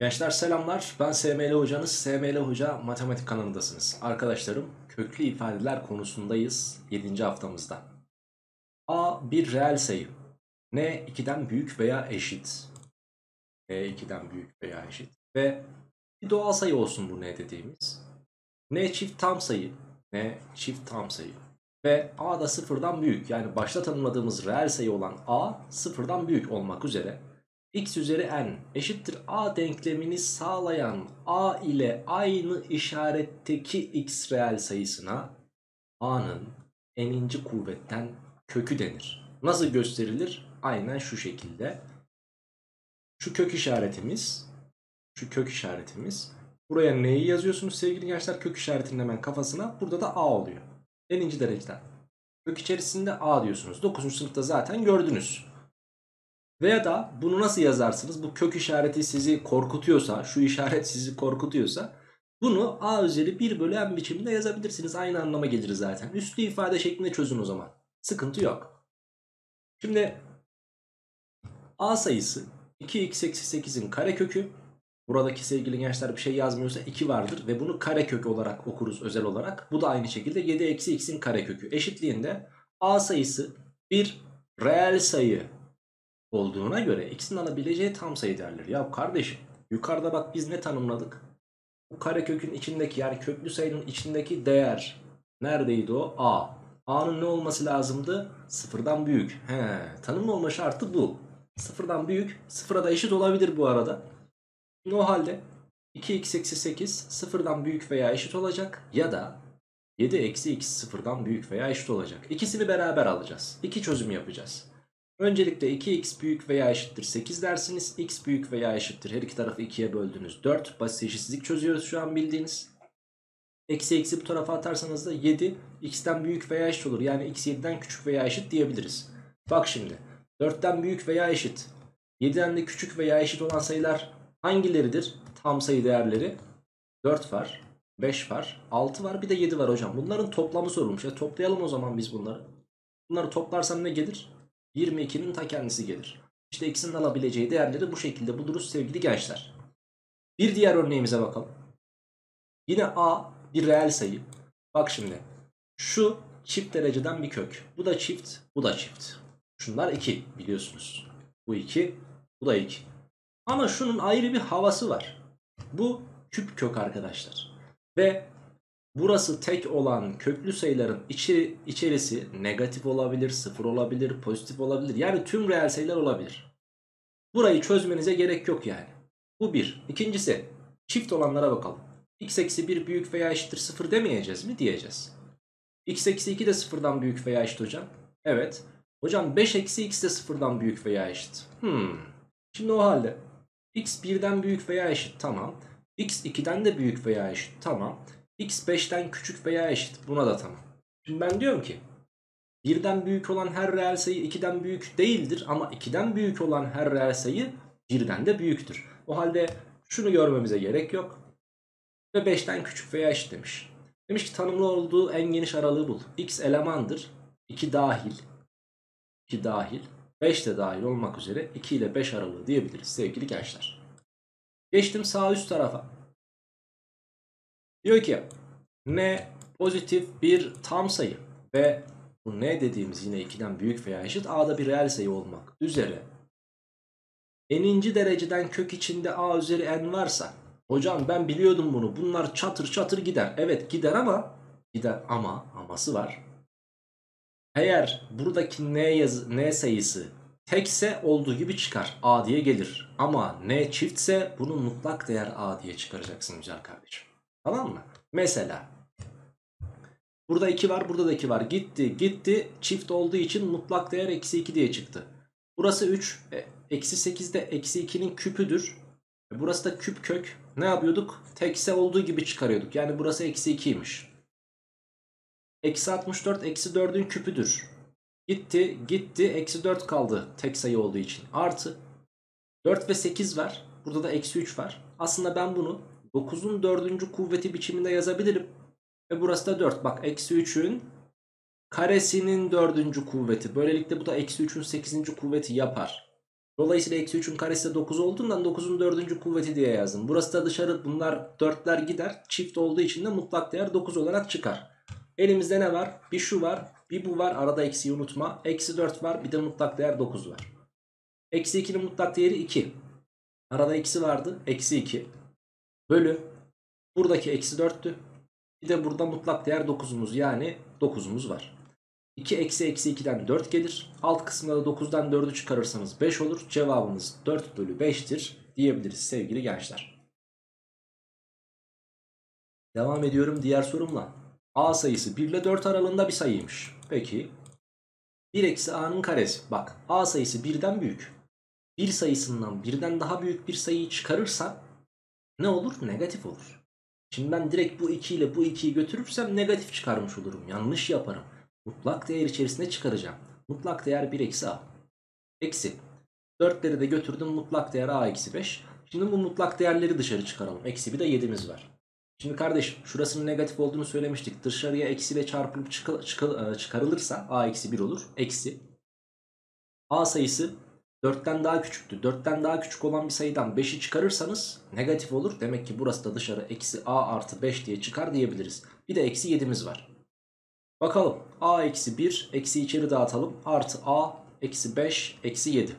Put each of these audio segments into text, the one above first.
Gençler selamlar. Ben SML hocanız. SML Hoca Matematik kanalındasınız. Arkadaşlarım köklü ifadeler konusundayız 7. haftamızda. A bir reel sayı. N 2'den büyük veya eşit. N 2'den büyük veya eşit. Ve bir doğal sayı olsun bu N dediğimiz. N çift tam sayı. N çift tam sayı. Ve A da sıfırdan büyük. Yani başta tanımladığımız reel sayı olan A sıfırdan büyük olmak üzere x üzeri n eşittir a denklemini sağlayan a ile aynı işaretteki x reel sayısına a'nın n'inci kuvvetten kökü denir. Nasıl gösterilir? Aynen şu şekilde. Şu kök işaretimiz, şu kök işaretimiz. Buraya n'yi yazıyorsunuz sevgili gençler, kök işaretinin hemen kafasına. Burada da a oluyor. N'inci dereceden. Kök içerisinde a diyorsunuz. 9. sınıfta zaten gördünüz. Veya da bunu nasıl yazarsınız? Bu kök işareti sizi korkutuyorsa, şu işaret sizi korkutuyorsa bunu a üzeri 1 bölü n biçiminde yazabilirsiniz. Aynı anlama gelir zaten. Üslü ifade şeklinde çözün o zaman. Sıkıntı yok. Şimdi a sayısı 2x-8'in karekökü. Buradaki sevgili gençler bir şey yazmıyorsa 2 vardır ve bunu karekök olarak okuruz özel olarak. Bu da aynı şekilde 7-x'in karekökü. Eşitliğinde a sayısı bir reel sayı olduğuna göre x'in alabileceği tam sayı değerleri. Ya kardeşim, yukarıda bak biz ne tanımladık? Bu karekökün içindeki, yani köklü sayının içindeki değer neredeydi o? A. A'nın ne olması lazımdı? Sıfırdan büyük. Tanımlı olma şartı bu. Sıfırdan büyük. Sıfıra da eşit olabilir bu arada. Şimdi o halde 2x eksi 8 sıfırdan büyük veya eşit olacak. Ya da 7 eksi x sıfırdan büyük veya eşit olacak. İkisini beraber alacağız. İki çözüm yapacağız. Öncelikle 2x büyük veya eşittir 8 dersiniz. X büyük veya eşittir, her iki tarafı 2'ye böldünüz 4. Basit eşitsizlik çözüyoruz şu an bildiğiniz. Eksi eksi bu tarafa atarsanız da 7 x'ten büyük veya eşit olur. Yani x 7'den küçük veya eşit diyebiliriz. Bak şimdi 4'ten büyük veya eşit, 7'den de küçük veya eşit olan sayılar hangileridir? Tam sayı değerleri 4 var, 5 var, 6 var, bir de 7 var hocam. Bunların toplamı sorulmuş. Toplayalım o zaman biz bunları. Bunları toplarsam ne gelir? 22'nin ta kendisi gelir. İşte x'in alabileceği değerleri bu şekilde buluruz sevgili gençler. Bir diğer örneğimize bakalım. Yine a bir reel sayı. Bak şimdi. Şu çift dereceden bir kök. Bu da çift, bu da çift. Şunlar 2 biliyorsunuz. Bu 2, bu da 2. Ama şunun ayrı bir havası var. Bu küp kök arkadaşlar. Ve burası tek olan köklü sayıların içerisi negatif olabilir, sıfır olabilir, pozitif olabilir. Yani tüm reel sayılar olabilir. Burayı çözmenize gerek yok yani. Bu bir. İkincisi, çift olanlara bakalım. X eksi 1 büyük veya eşittir 0 demeyeceğiz mi? Diyeceğiz. X eksi 2 de sıfırdan büyük veya eşit hocam. Evet. Hocam 5 eksi x de sıfırdan büyük veya eşit. Şimdi o halde x 1'den büyük veya eşit, tamam. X 2'den de büyük veya eşit, tamam. X 5'ten küçük veya eşit, buna da tamam. Şimdi ben diyorum ki 1'den büyük olan her reel sayı 2'den büyük değildir. Ama 2'den büyük olan her reel sayı 1'den de büyüktür. O halde şunu görmemize gerek yok. Ve 5'ten küçük veya eşit demiş. Demiş ki tanımlı olduğu en geniş aralığı bul. X elemandır. 2 dahil. 2 dahil. 5 de dahil olmak üzere 2 ile 5 aralığı diyebiliriz sevgili gençler. Geçtim sağ üst tarafa. Diyor ki n pozitif bir tam sayı ve bu n dediğimiz yine 2'den büyük veya eşit a'da bir reel sayı olmak üzere n'inci dereceden kök içinde a üzeri n varsa, hocam ben biliyordum bunu, bunlar çatır çatır gider. Evet gider ama aması var. Eğer buradaki n sayısı tekse olduğu gibi çıkar, a diye gelir. Ama n çiftse bunun mutlak değer a diye çıkaracaksın güzel kardeşim. Tamam mı? Mesela burada 2 var, burada da 2 var. Gitti gitti, çift olduğu için mutlak değer eksi 2 diye çıktı. Burası 3. Eksi 8 de eksi 2'nin küpüdür. Burası da küp kök. Ne yapıyorduk? Tekse olduğu gibi çıkarıyorduk. Yani burası eksi 2'ymiş. Eksi 64 eksi 4'ün küpüdür. Gitti gitti, eksi 4 kaldı tek sayı olduğu için. Artı 4 ve 8 var. Burada da eksi 3 var. Aslında ben bunu 9'un 4. kuvveti biçiminde yazabilirim. Ve burası da 4. Bak eksi 3'ün karesinin 4. kuvveti. Böylelikle bu da eksi 3'ün 8. kuvveti yapar. Dolayısıyla eksi 3'ün karesi de 9 olduğundan 9'un dördüncü kuvveti diye yazdım. Burası da dışarı, bunlar dörtler gider. Çift olduğu için de mutlak değer 9 olarak çıkar. Elimizde ne var? Bir şu var, bir bu var. Arada eksiyi unutma. Eksi 4 var, bir de mutlak değer 9 var. Eksi 2'nin mutlak değeri 2. Arada eksi vardı. Eksi 2. Bölü. Buradaki eksi 4'tü. Bir de burada mutlak değer 9'umuz, yani 9'umuz var. 2 eksi eksi 2'den 4 gelir. Alt kısmında da 9'dan 4'ü çıkarırsanız 5 olur. Cevabımız 4 bölü 5'tir diyebiliriz sevgili gençler. Devam ediyorum diğer sorumla. A sayısı 1 ile 4 aralığında bir sayıymış. Peki 1 eksi a'nın karesi. Bak, a sayısı 1'den büyük. 1 sayısından birden daha büyük bir sayıyı çıkarırsa ne olur? Negatif olur. Şimdi ben direkt bu 2 ile bu 2'yi götürürsem negatif çıkarmış olurum. Yanlış yaparım. Mutlak değer içerisinde çıkaracağım. Mutlak değer 1 eksi a. Eksi. 4'leri de götürdüm, mutlak değer a eksi 5. Şimdi bu mutlak değerleri dışarı çıkaralım. Eksi bir de 7'miz var. Şimdi kardeşim, şurasının negatif olduğunu söylemiştik. Dışarıya eksiyle çarpılıp çıkarılırsa a eksi 1 olur. Eksi. A sayısı 4'ten daha küçüktü. 4'ten daha küçük olan bir sayıdan 5'i çıkarırsanız negatif olur. Demek ki burası da dışarı eksi a artı 5 diye çıkar diyebiliriz. Bir de eksi 7'miz var. Bakalım, a eksi 1, eksi içeri dağıtalım. Artı a eksi 5 eksi 7.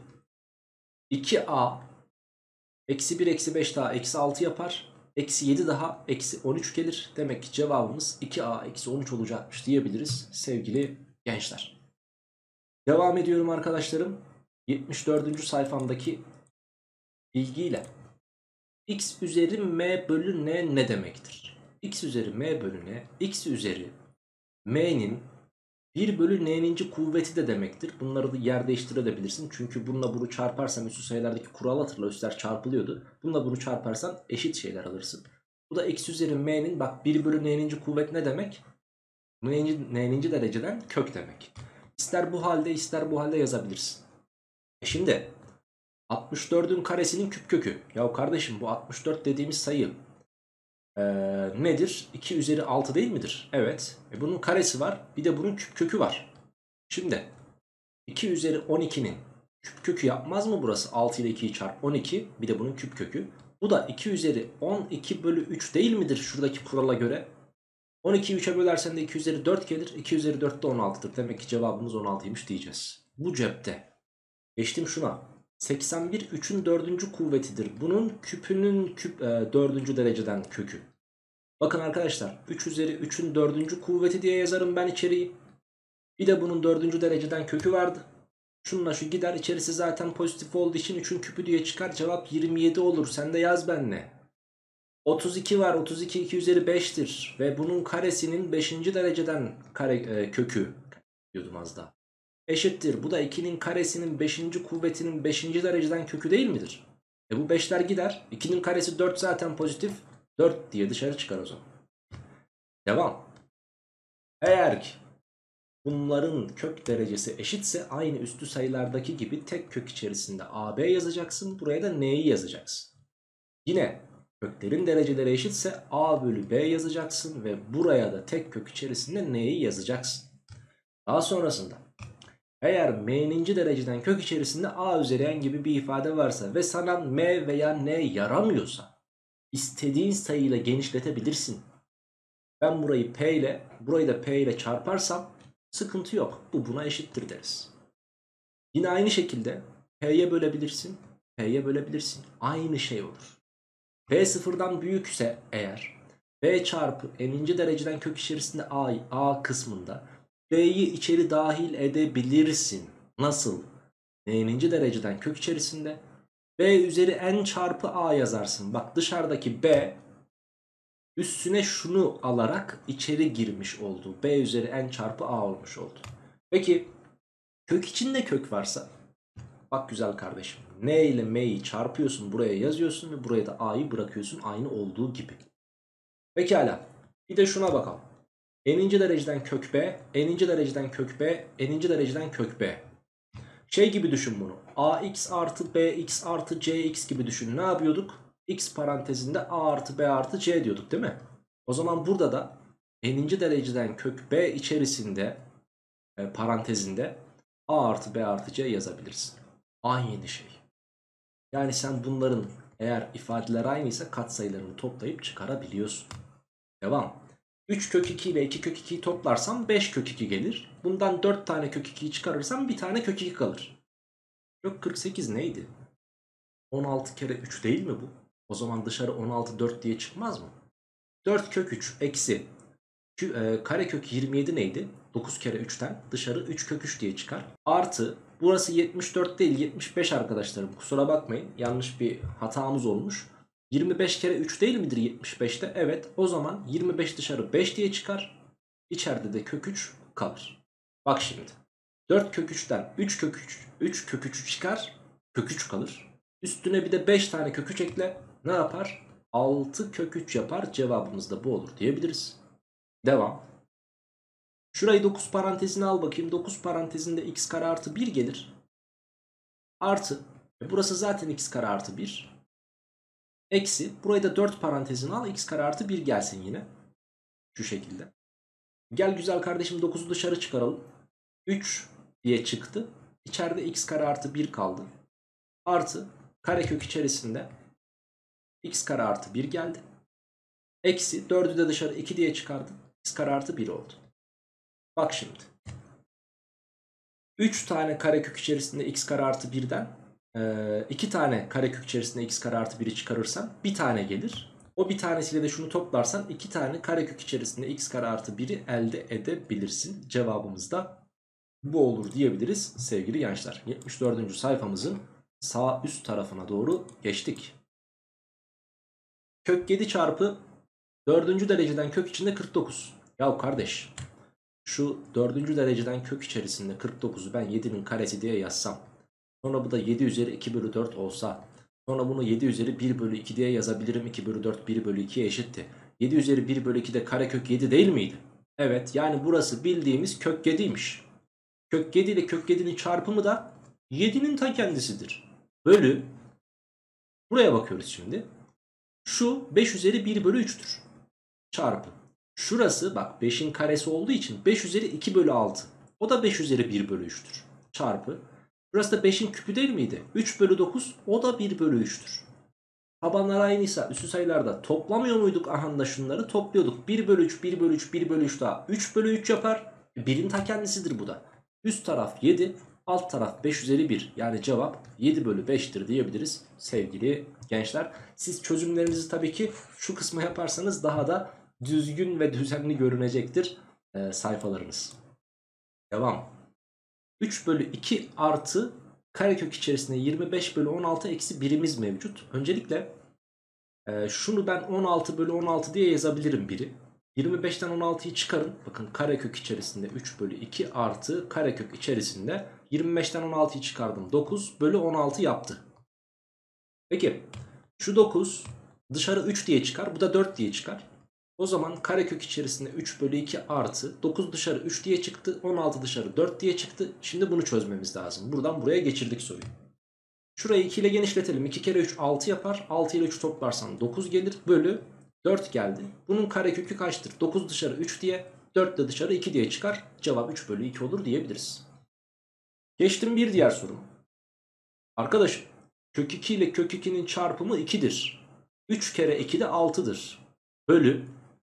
2a eksi 1 eksi 5 daha eksi 6 yapar. Eksi 7 daha eksi 13 gelir. Demek ki cevabımız 2a eksi 13 olacakmış diyebiliriz sevgili gençler. Devam ediyorum arkadaşlarım. 74. sayfamdaki bilgiyle. X üzeri m bölü n ne demektir? X üzeri m bölü n, x üzeri m'nin 1 bölü n'ninci kuvveti de demektir. Bunları da yer değiştirebilirsin. Çünkü bununla bunu çarparsan, üstü sayılardaki kural hatırla, üstler çarpılıyordu. Bununla bunu çarparsan eşit şeyler alırsın. Bu da x üzeri m'nin, bak 1 bölü n'ninci kuvvet ne demek? N'ninci dereceden kök demek. İster bu halde ister bu halde yazabilirsin. Şimdi 64'ün karesinin küp kökü. Ya kardeşim, bu 64 dediğimiz sayı nedir? 2 üzeri 6 değil midir? Evet. Bunun karesi var. Bir de bunun küp kökü var. Şimdi 2 üzeri 12'nin küp kökü yapmaz mı burası? 6 ile 2'yi çarp 12. Bir de bunun küp kökü. Bu da 2 üzeri 12 bölü 3 değil midir şuradaki kurala göre? 12'yi 3'e bölersen de 2 üzeri 4 gelir. 2 üzeri 4 de 16'dır. Demek ki cevabımız 16'ymış diyeceğiz. Bu cepte. Geçtim şuna. 81 3'ün dördüncü kuvvetidir. Bunun küpünün 4. dereceden kökü. Bakın arkadaşlar, 3 üzeri 3'ün dördüncü kuvveti diye yazarım ben içeriği. Bir de bunun 4. dereceden kökü vardı. Şununla şu gider, içerisi zaten pozitif olduğu için 3'ün küpü diye çıkar. Cevap 27 olur. Sen de yaz benimle. 32 var. 32 2 üzeri 5'tir. Ve bunun karesinin 5. dereceden kökü diyordum az daha. Eşittir. Bu da 2'nin karesinin 5. kuvvetinin 5. dereceden kökü değil midir? Bu 5'ler gider. 2'nin karesi 4 zaten pozitif. 4 diye dışarı çıkar o zaman. Devam. Eğer ki bunların kök derecesi eşitse aynı üstü sayılardaki gibi tek kök içerisinde AB yazacaksın. Buraya da N'yi yazacaksın. Yine köklerin dereceleri eşitse A bölü B yazacaksın ve buraya da tek kök içerisinde N'yi yazacaksın. Daha sonrasında eğer m'ninci dereceden kök içerisinde a üzeri n gibi bir ifade varsa ve sana m veya n yaramıyorsa istediğin sayıyla genişletebilirsin. Ben burayı p ile, burayı da p ile çarparsam sıkıntı yok. Bu buna eşittir deriz. Yine aynı şekilde p'ye bölebilirsin, p'ye bölebilirsin. Aynı şey olur. P sıfırdan büyükse eğer b çarpı n'inci dereceden kök içerisinde a kısmında b'yi içeri dahil edebilirsin. Nasıl? N'ninci dereceden kök içerisinde b üzeri n çarpı a yazarsın. Bak, dışarıdaki b üstüne şunu alarak içeri girmiş oldu. B üzeri n çarpı a olmuş oldu. Peki kök içinde kök varsa, bak güzel kardeşim, n ile m'yi çarpıyorsun, buraya yazıyorsun ve buraya da a'yı bırakıyorsun aynı olduğu gibi. Pekala, bir de şuna bakalım. N'inci dereceden kök b, n'inci dereceden kök b, n'inci dereceden kök b. Şey gibi düşün bunu. Ax artı bx artı cx gibi düşün. Ne yapıyorduk? X parantezinde a artı b artı c diyorduk değil mi? O zaman burada da n'inci dereceden kök b içerisinde parantezinde a artı b artı c yazabilirsin. Aynı şey. Yani sen bunların eğer ifadeler aynıysa katsayılarını toplayıp çıkarabiliyorsun. Devam. 3 kök 2 ile 2 kök 2'yi toplarsam 5 kök 2 gelir. Bundan 4 tane kök 2'yi çıkarırsam bir tane kök 2 kalır. Kök 48 neydi? 16 kere 3 değil mi bu? O zaman dışarı 16 4 diye çıkmaz mı? 4 kök 3 eksi karekök 27 neydi? 9 kere 3'ten dışarı 3 kök 3 diye çıkar. Artı burası 74 değil 75 arkadaşlarım. Kusura bakmayın, yanlış bir hatamız olmuş. 25 kere 3 değil midir 75'te? Evet, o zaman 25 dışarı 5 diye çıkar. İçeride de kök 3 kalır. Bak şimdi. 4 kök 3'ten 3 kök 3, 3 kök 3 çıkar. Kök 3 kalır. Üstüne bir de 5 tane kök 3 ekle. Ne yapar? 6 kök 3 yapar. Cevabımız da bu olur diyebiliriz. Devam. Şurayı 9 parantezine al bakayım. 9 parantezinde x kare artı 1 gelir. Artı. Burası zaten x kare artı 1. Eksi. Burayı da 4 parantezine al. X kare artı 1 gelsin yine. Şu şekilde. Gel güzel kardeşim 9'u dışarı çıkaralım. 3 diye çıktı. İçeride x kare artı 1 kaldı. Artı. Karekök içerisinde x kare artı 1 geldi. Eksi 4'ü de dışarı 2 diye çıkardım. X kare artı 1 oldu. Bak şimdi. 3 tane karekök içerisinde x kare artı 1'den 2 tane karekök içerisinde x kare artı 1'i çıkarırsan bir tane gelir. O bir tanesiyle de şunu toplarsan 2 tane karekök içerisinde x kare artı 1'i elde edebilirsin. Cevabımız da bu olur diyebiliriz sevgili gençler. 74. sayfamızın sağ üst tarafına doğru geçtik. Kök 7 çarpı 4. dereceden kök içinde 49. Yahu kardeş, şu 4. dereceden kök içerisinde 49'u ben 7'nin karesi diye yazsam. Sonra bu da 7 üzeri 2 bölü 4 olsa. Sonra bunu 7 üzeri 1 bölü 2 diye yazabilirim. 2 bölü 4 1 bölü 2'ye eşitti. 7 üzeri 1 bölü 2 de karekök 7 değil miydi? Evet, yani burası bildiğimiz kök 7'ymiş. Kök 7 ile kök 7'nin çarpımı da 7'nin ta kendisidir. Bölü. Buraya bakıyoruz şimdi. Şu 5 üzeri 1 bölü 3'tür. Çarpı. Şurası bak 5'in karesi olduğu için 5 üzeri 2 bölü 6. O da 5 üzeri 1 bölü 3'tür. Çarpı. Burası da 5'in küpü değil miydi? 3 bölü 9 o da 1 bölü 3'tür. Tabanlar aynıysa üstü sayılarda toplamıyor muyduk? Aha da şunları topluyorduk. 1 bölü 3, 1 bölü 3, 1 bölü 3 daha 3 bölü 3 yapar. 1'in ta kendisidir bu da. Üst taraf 7, alt taraf 5 üzeri 1. Yani cevap 7 bölü 5'tir diyebiliriz sevgili gençler. Siz çözümlerinizi tabii ki şu kısma yaparsanız daha da düzgün ve düzenli görünecektir sayfalarınız. Devam. 3 bölü 2 artı karekök içerisinde 25 bölü 16 eksi 1'imiz mevcut. Öncelikle şunu ben 16 bölü 16 diye yazabilirim biri. 25'ten 16'yı çıkarın. Bakın karekök içerisinde 3 bölü 2 artı karekök içerisinde 25'ten 16'yı çıkardım. 9 bölü 16 yaptı. Peki şu 9 dışarı 3 diye çıkar. Bu da 4 diye çıkar. O zaman karekök içerisinde 3 bölü 2 artı 9 dışarı 3 diye çıktı. 16 dışarı 4 diye çıktı. Şimdi bunu çözmemiz lazım. Buradan buraya geçirdik soruyu. Şurayı 2 ile genişletelim. 2 kere 3 6 yapar. 6 ile 3 toplarsan 9 gelir. Bölü 4 geldi. Bunun karekökü kaçtır? 9 dışarı 3 diye, 4 de dışarı 2 diye çıkar. Cevap 3 bölü 2 olur diyebiliriz. Geçtim bir diğer sorum. Arkadaşım kök 2 ile kök 2'nin çarpımı 2'dir. 3 kere 2 de 6'dır. Bölü.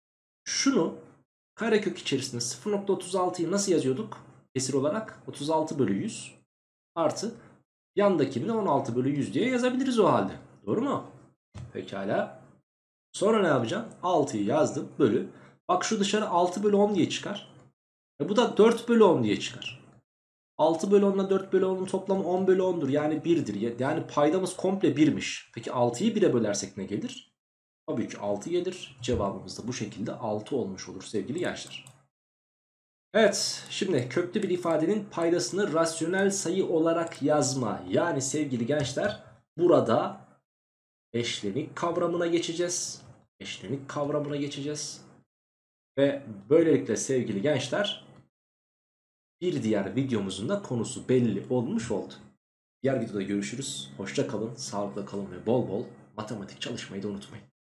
Şunu karekök içerisinde 0,36'yı nasıl yazıyorduk? Kesir olarak 36 bölü 100 artı yandakini de 16 bölü 100 diye yazabiliriz o halde. Doğru mu? Pekala. Sonra ne yapacağım? 6'yı yazdım bölü. Bak şu dışarı 6 bölü 10 diye çıkar. Bu da 4 bölü 10 diye çıkar. 6 bölü 10 ile 4 bölü 10'un toplamı 10 bölü 10'dur. Yani 1'dir. Yani paydamız komple 1'miş. Peki 6'yı 1'e bölersek ne gelir? Tabii ki 6 gelir. Cevabımız da bu şekilde 6 olmuş olur sevgili gençler. Evet, şimdi köklü bir ifadenin paydasını rasyonel sayı olarak yazma. Yani sevgili gençler burada eşlenik kavramına geçeceğiz. Eşlenik kavramına geçeceğiz. Ve böylelikle sevgili gençler bir diğer videomuzun da konusu belli olmuş oldu. Diğer videoda görüşürüz. Hoşça kalın, sağlıkla kalın ve bol bol matematik çalışmayı da unutmayın.